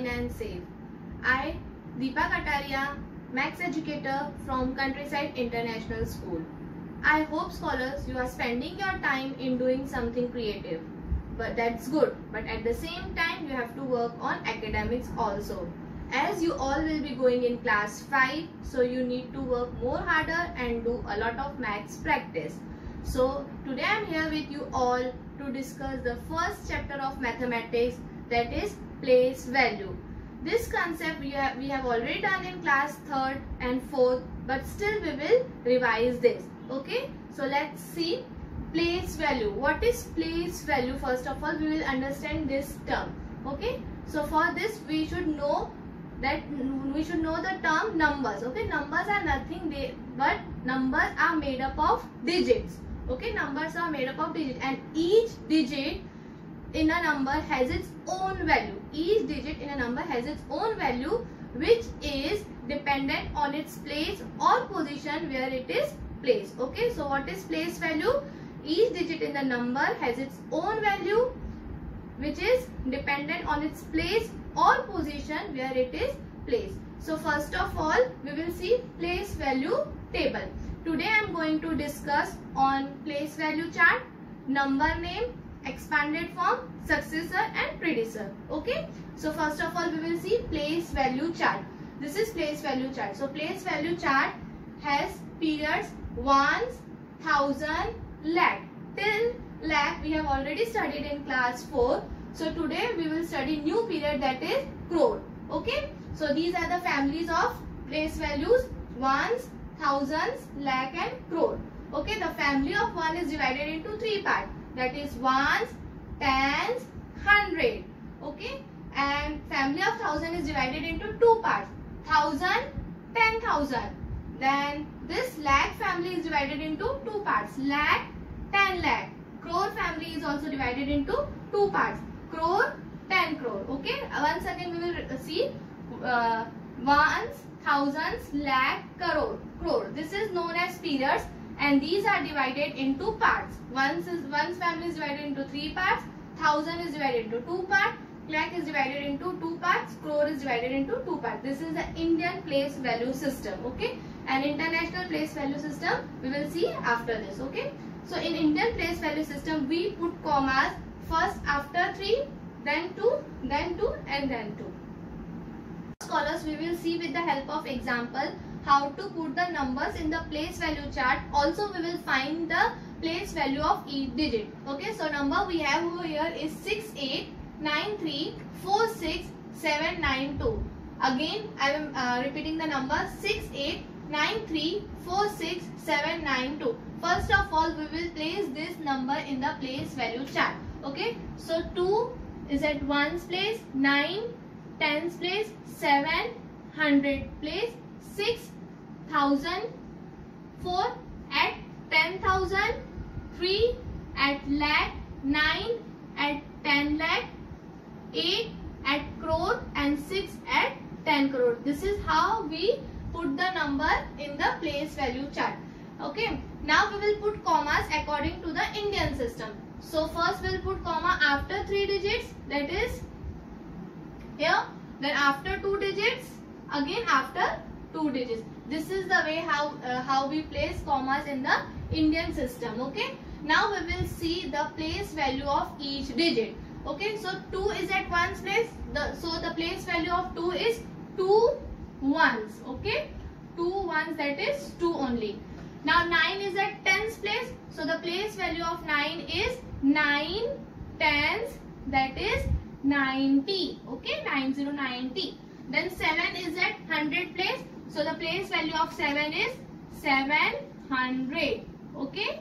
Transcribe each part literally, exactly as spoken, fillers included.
fine and safe. I, Deepa Kataria, Max Educator from Countryside International School. I hope scholars you are spending your time in doing something creative. But that's good. But at the same time you have to work on academics also. As you all will be going in class five, so you need to work more harder and do a lot of maths practice. So today I am here with you all to discuss the first chapter of mathematics, that is place value. This concept we have, we have already done in class third and fourth, but still we will revise this. Okay, so let's see place value. What is place value? First of all, we will understand this term. Okay, so for this we should know that we should know the term numbers. Okay, numbers are nothing they but numbers are made up of digits. Okay, numbers are made up of digits, and each digit in a number has its own value. Each digit in a number has its own value, which is dependent on its place or position where it is placed. Okay, so what is place value? Each digit in the number has its own value, which is dependent on its place or position where it is placed. So first of all, we will see place value table. Today I am going to discuss on place value chart, number name, expanded form, successor and predecessor. Okay, so first of all we will see place value chart. This is place value chart. So place value chart has periods ones, thousand, lakh. Till lakh we have already studied in class four. So today we will study new period, that is crore. Okay, so these are the families of place values: ones, thousands, lakh and crore. Okay, the family of one is divided into three parts, that is ones, tens, hundred. Okay, and family of thousand is divided into two parts, thousand, ten thousand. Then this lakh family is divided into two parts, lakh, ten lakh. Crore family is also divided into two parts, crore, ten crore. Okay, once again we will see uh, ones, thousands, lakh, crore, crore. This is known as periods, and these are divided into parts. Ones is one's family is divided into three parts, thousand is divided into two parts, lakh is divided into two parts, crore is divided into two parts. This is the Indian place value system. Okay, and international place value system we will see after this. Okay, so in Indian place value system we put commas first after three, then two, then two and then two. Scholars, we will see with the help of example how to put the numbers in the place value chart. Also we will find the place value of each digit. Okay, so number we have over here is six eight nine three four six seven nine two. Again I am uh, repeating the number six eight nine three four six seven nine two. First of all we will place this number in the place value chart. Okay, so two is at ones place, nine tens place, seven hundred place, six thousand, four at ten thousand, three at lakh, nine at ten lakh, eight at crore and six at ten crore. This is how we put the number in the place value chart. Okay, now we will put commas according to the Indian system. So first we will put comma after three digits, that is here, then after two digits, again after two digits. This is the way how uh, how we place commas in the Indian system. Okay, now we will see the place value of each digit. Okay, so two is at ones place, the so the place value of two is two ones. Okay, two ones, that is two only. Now nine is at tens place, so the place value of nine is nine tens, that is ninety. Okay, nine zero ninety. Then seven is at hundred place, so the place value of seven is seven hundred. Okay,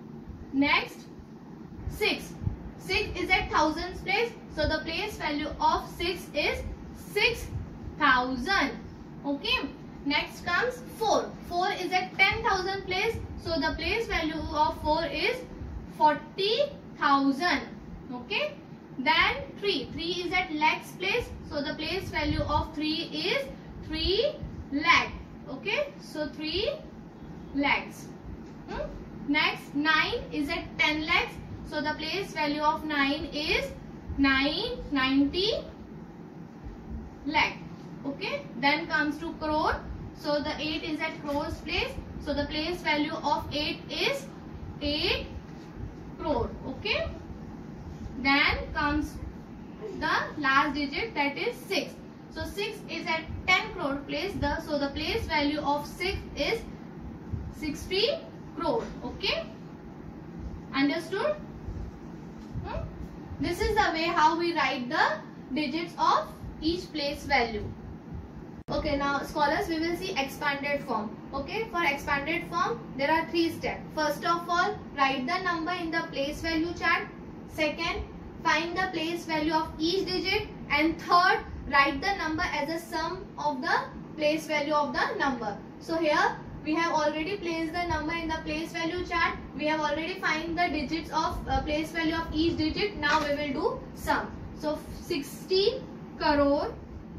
next six. six is at thousands place, so the place value of six is six thousand. Okay, next comes four. four is at ten thousand place, so the place value of four is forty thousand. Okay, then three. three is at lakhs place, so the place value of three is three lakh. Okay, so three lakhs. Hmm? Next nine is at ten lakhs, so the place value of nine is nine ninety lakh. Okay, then comes to crore. So the eight is at crores place. So the place value of eight is eight crore. Okay, then comes the last digit, that is six. So six is at ten crore place. The so the place value of six is sixty crore. Okay, understood? Hmm? This is the way how we write the digits of each place value. Okay, now scholars, we will see expanded form. Okay, for expanded form there are three steps. First of all, write the number in the place value chart. Second, find the place value of each digit. And third, write the number as a sum of the place value of the number. So here we have already placed the number in the place value chart. We have already find the digits of uh, place value of each digit. Now we will do sum. So sixty crore,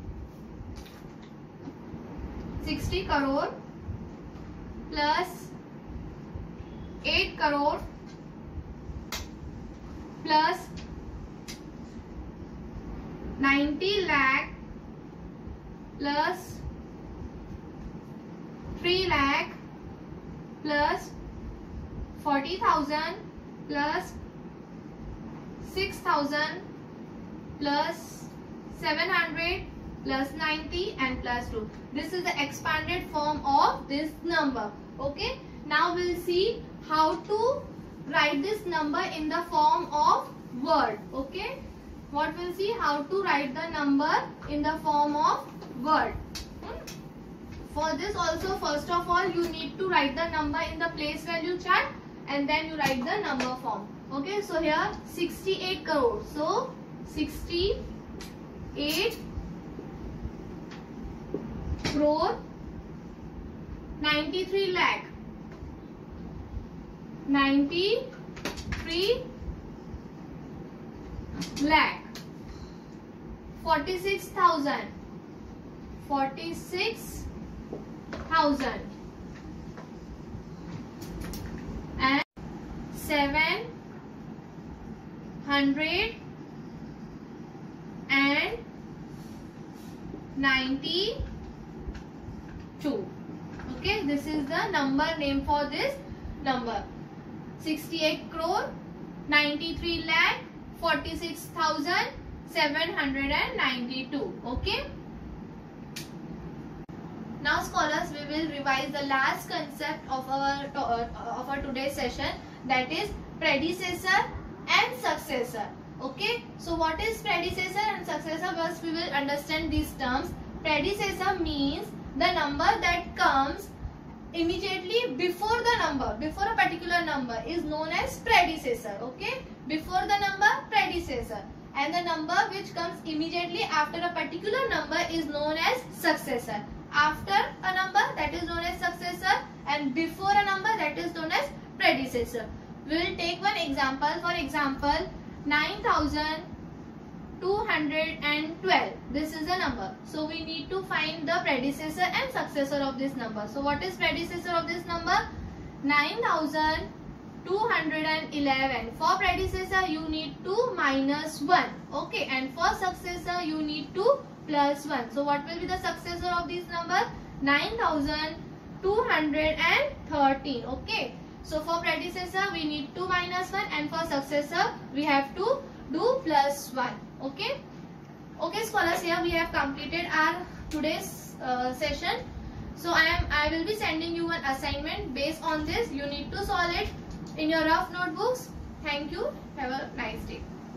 sixty crore plus eight crore plus ninety lakh plus three lakh plus forty thousand plus six thousand plus seven hundred plus ninety and plus two. This is the expanded form of this number. Okay, now we'll see how to write this number in the form of word. Okay, what we'll see, how to write the number in the form of word. Hmm? For this also, first of all, you need to write the number in the place value chart and then you write the number form. Okay, so here sixty-eight crore. So sixty-eight crore, ninety-three lakh, ninety-three lakh, forty-six thousand, forty-six thousand and seven hundred and ninety-two. Okay, this is the number name for this number. sixty-eight crore, ninety-three lakh, forty-six thousand, seven hundred ninety-two. Okay. Now scholars, we will revise the last concept of our uh, of our today's session, that is predecessor and successor. Okay, so what is predecessor and successor? First we will understand these terms. Predecessor means the number that comes immediately before the number, before a particular number is known as predecessor. Okay, before the number, predecessor, and the number which comes immediately after a particular number is known as successor. After a number, that is known as successor, and before a number, that is known as predecessor. We will take one example. For example, nine thousand two hundred twelve. This is a number. So we need to find the predecessor and successor of this number. So what is predecessor of this number? nine thousand two hundred eleven. For predecessor you need to minus one. Okay, and for successor you need to plus one. So what will be the successor of this number? nine thousand two hundred thirteen. Okay, so for predecessor we need to minus one, and for successor we have to do plus one. Okay. Okay scholars, here we have completed our today's uh, session. So I am I will be sending you an assignment. Based on this, you need to solve it in your rough notebooks. Thank you. Have a nice day.